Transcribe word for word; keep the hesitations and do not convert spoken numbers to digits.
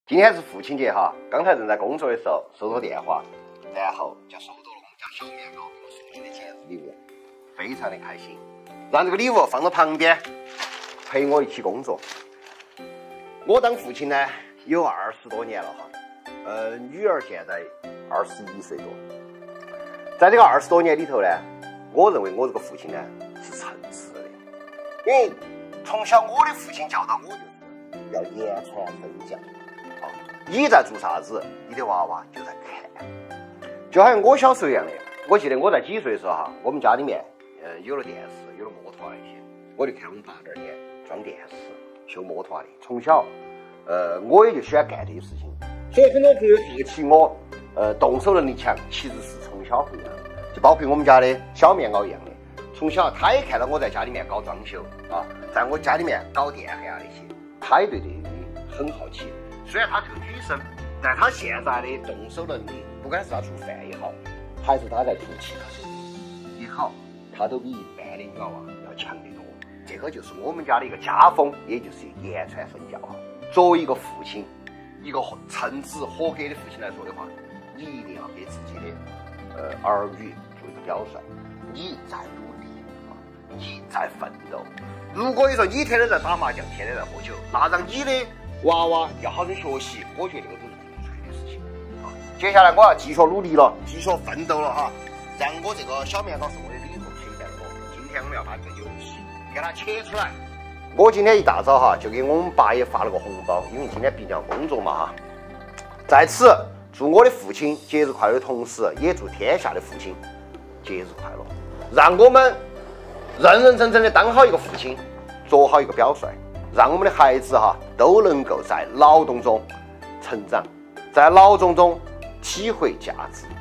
今天是父亲节哈，刚才正在工作的时候收到电话，然后就收到了我们家小棉袄给我送去的节日礼物，非常的开心。让这个礼物放到旁边，陪我一起工作。我当父亲呢有二十多年了哈，呃，女儿现在二十一岁多。在这个二十多年里头呢，我认为我这个父亲呢是称职的，因为从小我的父亲教导我就是要言传身教。你在做啥子，你的娃娃就在看。就好像我小时候一样的，我记得我在几岁的时候哈，我们家里面呃有了电视，有了摩托那些，我就看我们爸这儿呢装电视、修摩托的。从小，呃，我也就喜欢干这些事情。所以很多朋友提起我，呃，动手能力强，其实是从小培养的。就包括我们家的小棉袄一样的，从小他也看到我在家里面搞装修啊，在我家里面搞电焊啊那些，他也对这些很好奇。虽然她是个女生，但她现在的动手能力，不管是她做饭也好，还是她在做其他事情也好，她都比一般的女娃娃要强得多。这个就是我们家的一个家风，也就是言传身教啊。作为一个父亲，一个称职合格的父亲来说的话，你一定要给自己的呃儿女做一个表率，你在努力啊，你在奋斗。如果你说你天天在打麻将，天天在喝酒，那让你的娃娃要好生学习，我觉得这个都是不对的事情啊！接下来我要继续努力了，继续奋斗了哈，让我这个小棉袄是我的礼物陪伴我。今天我们要把这个游戏给它切出来。我今天一大早哈就给我们爸也发了个红包，因为今天毕竟要工作嘛哈。在此祝我的父亲节日快乐的同时，也祝天下的父亲节日快乐。让我们认认真真的当好一个父亲，做好一个表率。让我们的孩子哈都能够在劳动中成长，在劳动中体会价值。